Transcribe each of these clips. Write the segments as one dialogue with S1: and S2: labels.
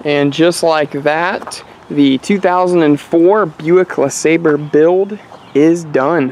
S1: And just like that, the 2004 Buick LeSabre build is done.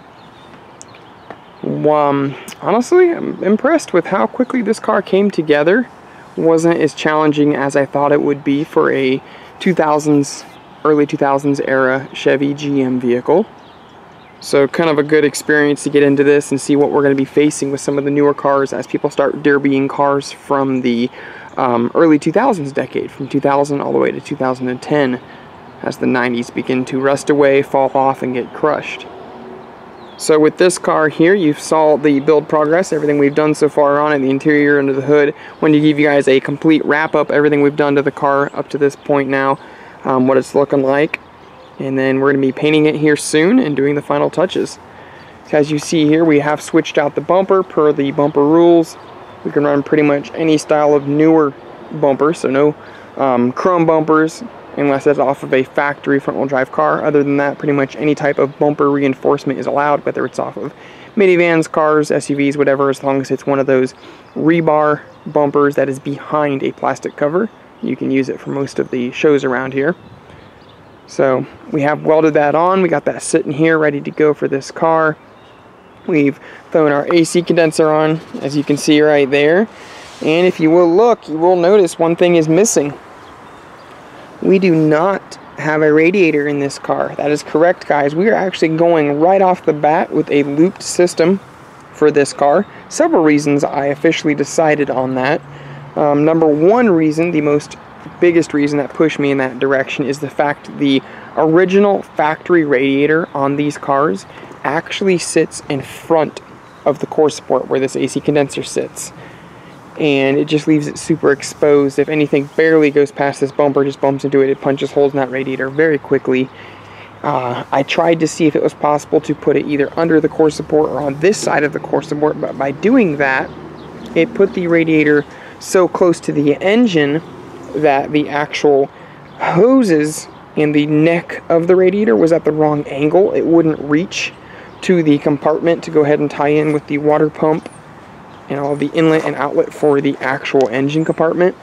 S1: Honestly, I'm impressed with how quickly this car came together. Wasn't as challenging as I thought it would be for a 2000s, early 2000s era Chevy GM vehicle. So kind of a good experience to get into this and see what we're going to be facing with some of the newer cars as people start derbying cars from the early 2000s decade, from 2000 all the way to 2010, as the 90s begin to rust away, fall off, and get crushed. So with this car here, you saw the build progress, everything we've done so far on it, the interior, under the hood. Wanted to give you guys a complete wrap-up, everything we've done to the car up to this point now, what it's looking like. And then we're going to be painting it here soon and doing the final touches. As you see here, we have switched out the bumper per the bumper rules. We can run pretty much any style of newer bumper, so no chrome bumpers unless it's off of a factory front-wheel drive car. Other than that, pretty much any type of bumper reinforcement is allowed, whether it's off of minivans, cars, SUVs, whatever, as long as it's one of those rebar bumpers that is behind a plastic cover. You can use it for most of the shows around here. So we have welded that on. We got that sitting here ready to go for this car. We've thrown our AC condenser on, as you can see right there. And if you will look, you will notice one thing is missing. We do not have a radiator in this car. That is correct, guys. We are actually going right off the bat with a looped system for this car. Several reasons I officially decided on that. Number one reason, the biggest reason that pushed me in that direction, is the fact the original factory radiator on these cars actually sits in front of the core support where this AC condenser sits, and it just leaves it super exposed. If anything barely goes past this bumper, just bumps into it, it punches holes in that radiator very quickly. I tried to see if it was possible to put it either under the core support or on this side of the core support, but by doing that, it put the radiator so close to the engine that the actual hoses and the neck of the radiator was at the wrong angle. It wouldn't reach to the compartment to go ahead and tie in with the water pump and all the inlet and outlet for the actual engine compartment.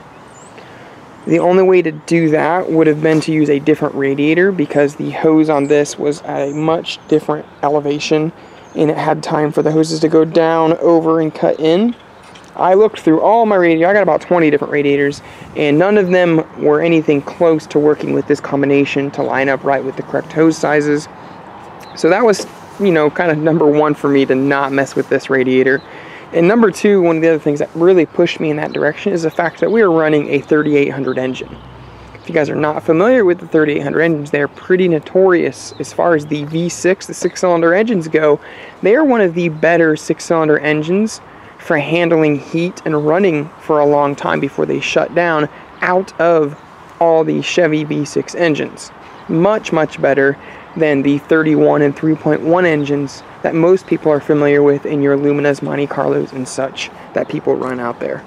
S1: The only way to do that would have been to use a different radiator, because the hose on this was at a much different elevation and it had time for the hoses to go down, over, and cut in. I looked through all my radiators. I got about 20 different radiators, and none of them were anything close to working with this combination to line up right with the correct hose sizes. So that was, you know, kind of number one for me to not mess with this radiator. And number two, one of the other things that really pushed me in that direction is the fact that we are running a 3800 engine. If you guys are not familiar with the 3800 engines, they're pretty notorious as far as the V6, the six-cylinder engines go. They are one of the better six-cylinder engines for handling heat and running for a long time before they shut down out of all the Chevy V6 engines. Much, much better than the 31 and 3.1 engines that most people are familiar with in your Luminas, Monte Carlos, and such that people run out there.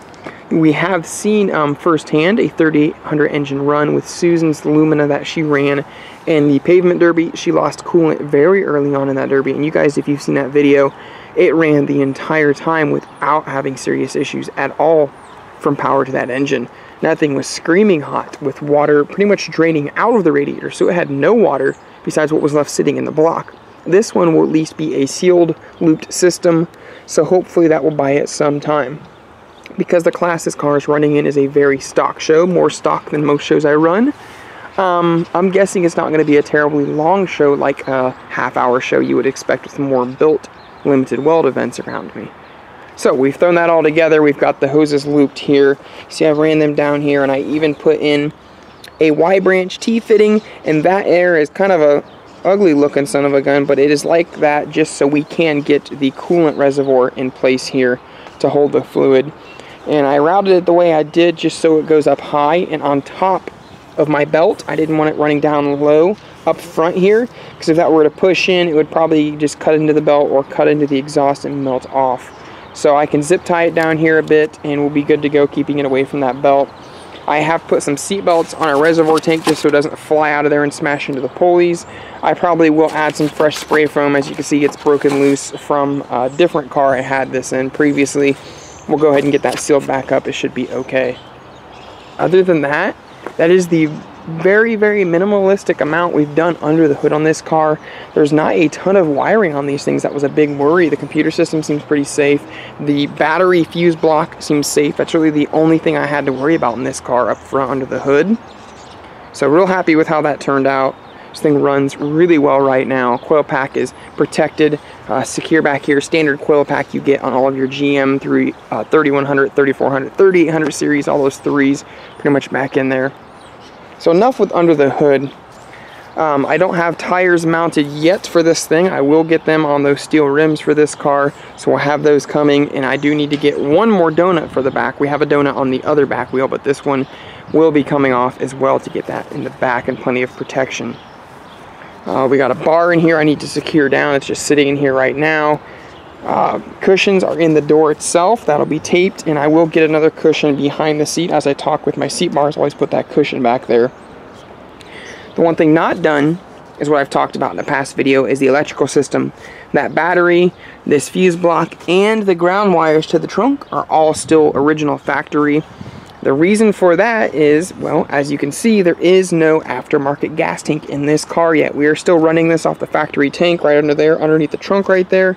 S1: We have seen firsthand a 3800 engine run with Susan's Lumina that she ran in the pavement derby. She lost coolant very early on in that derby, and you guys, if you've seen that video, it ran the entire time without having serious issues at all from power to that engine. That thing was screaming hot with water pretty much draining out of the radiator, so it had no water besides what was left sitting in the block. This one will at least be a sealed, looped system, so hopefully that will buy it some time. Because the class this car is running in is a very stock show, more stock than most shows I run, I'm guessing it's not going to be a terribly long show like a half-hour show you would expect with more built limited weld events around me. So we've thrown that all together. We've got the hoses looped here. See, I've ran them down here, and I even put in a Y-branch T-fitting, and that air is kind of a ugly looking son of a gun, but it is like that just so we can get the coolant reservoir in place here to hold the fluid. And I routed it the way I did just so it goes up high and on top of my belt. I didn't want it running down low up front here, because if that were to push in, it would probably just cut into the belt or cut into the exhaust and melt off. So I can zip tie it down here a bit and we'll be good to go, keeping it away from that belt. I have put some seat belts on our reservoir tank just so it doesn't fly out of there and smash into the pulleys. I probably will add some fresh spray foam. As you can see, it's broken loose from a different car I had this in previously. We'll go ahead and get that sealed back up. It should be okay. Other than that, that is the very, very minimalistic amount we've done under the hood on this car. There's not a ton of wiring on these things. That was a big worry. The computer system seems pretty safe. The battery fuse block seems safe. That's really the only thing I had to worry about in this car up front under the hood. So real happy with how that turned out. This thing runs really well right now. Coil pack is protected, secure back here. Standard coil pack you get on all of your GM 3100, 3400, 3800 series, all those threes pretty much back in there. So enough with under the hood. I don't have tires mounted yet for this thing. I will get them on those steel rims for this car, so we'll have those coming. And I do need to get one more donut for the back. We have a donut on the other back wheel, but this one will be coming off as well to get that in the back and plenty of protection. We got a bar in here I need to secure down. It's just sitting in here right now. Cushions are in the door itself. That'll be taped, and I will get another cushion behind the seat. As I talk with my seat bars, I always put that cushion back there. The one thing not done is what I've talked about in the past video, is the electrical system. That battery, this fuse block, and the ground wires to the trunk are all still original factory. The reason for that is, well, as you can see, there is no aftermarket gas tank in this car yet. We are still running this off the factory tank right under there, underneath the trunk right there.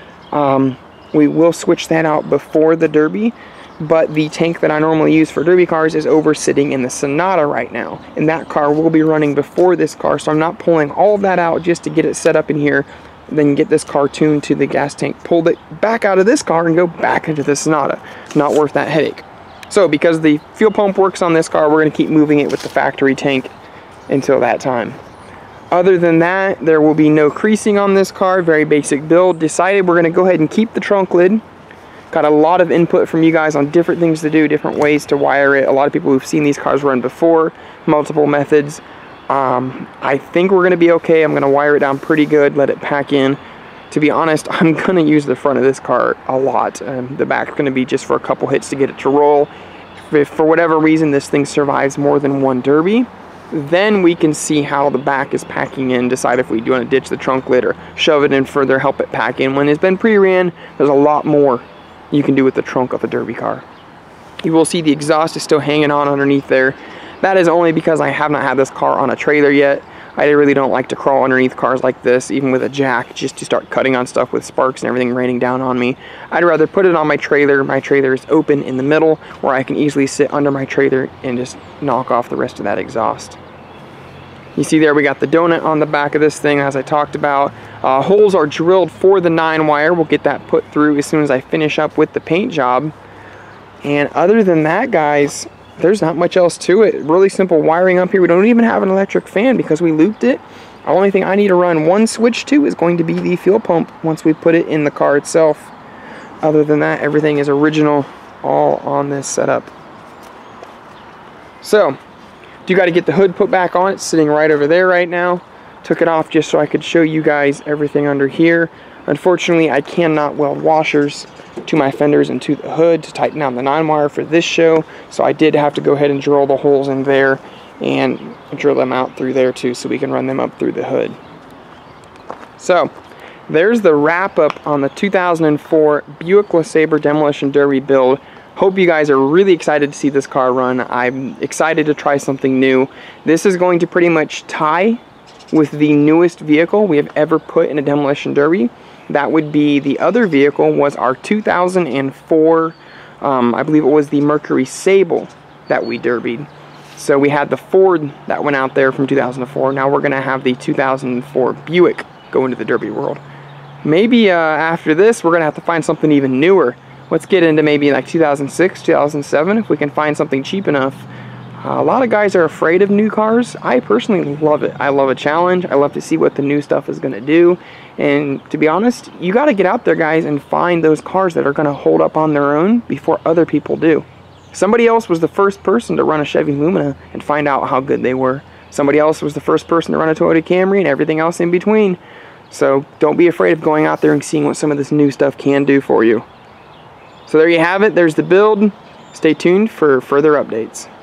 S1: We will switch that out before the Derby, but the tank that I normally use for Derby cars is over sitting in the Sonata right now, and that car will be running before this car, so I'm not pulling all of that out just to get it set up in here, then get this car tuned to the gas tank, pull it back out of this car and go back into the Sonata. Not worth that headache. So because the fuel pump works on this car, we're going to keep moving it with the factory tank until that time. Other than that, there will be no creasing on this car. Very basic build. Decided we're going to go ahead and keep the trunk lid. Got a lot of input from you guys on different things to do, different ways to wire it. A lot of people who've seen these cars run before, multiple methods. I think we're going to be okay. I'm going to wire it down pretty good, let it pack in. To be honest, I'm going to use the front of this car a lot. The back's going to be just for a couple hits to get it to roll. If for whatever reason this thing survives more than one Derby, then we can see how the back is packing in, decide if we do want to ditch the trunk lid or shove it in further, help it pack in. When it's been pre-ran, there's a lot more you can do with the trunk of a Derby car. You will see the exhaust is still hanging on underneath there. That is only because I have not had this car on a trailer yet. I really don't like to crawl underneath cars like this, even with a jack, just to start cutting on stuff with sparks and everything raining down on me. I'd rather put it on my trailer. My trailer is open in the middle, where I can easily sit under my trailer and just knock off the rest of that exhaust. You see there we got the donut on the back of this thing, as I talked about. Holes are drilled for the 9-wire. We'll get that put through as soon as I finish up with the paint job. And other than that, guys, there's not much else to it. Really simple wiring up here. We don't even have an electric fan because we looped it. The only thing I need to run one switch to is going to be the fuel pump once we put it in the car itself. Other than that, everything is original, all on this setup. So, you got to get the hood put back on. It's sitting right over there right now. Took it off just so I could show you guys everything under here. Unfortunately, I cannot weld washers to my fenders and to the hood to tighten down the 9-wire for this show, so I did have to go ahead and drill the holes in there and drill them out through there too, so we can run them up through the hood. So there's the wrap up on the 2004 Buick LeSabre Demolition Derby build. Hope you guys are really excited to see this car run. I'm excited to try something new. This is going to pretty much tie with the newest vehicle we have ever put in a demolition derby. That would be, the other vehicle was our 2004, I believe it was the Mercury Sable that we derbied. So we had the Ford that went out there from 2004. Now we're going to have the 2004 Buick go into the derby world. Maybe after this we're going to have to find something even newer. Let's get into maybe like 2006, 2007 if we can find something cheap enough. A lot of guys are afraid of new cars. I personally love it. I love a challenge. I love to see what the new stuff is going to do. And to be honest, you got to get out there, guys, and find those cars that are going to hold up on their own before other people do. Somebody else was the first person to run a Chevy Lumina and find out how good they were. Somebody else was the first person to run a Toyota Camry and everything else in between. So don't be afraid of going out there and seeing what some of this new stuff can do for you. So there you have it. There's the build. Stay tuned for further updates.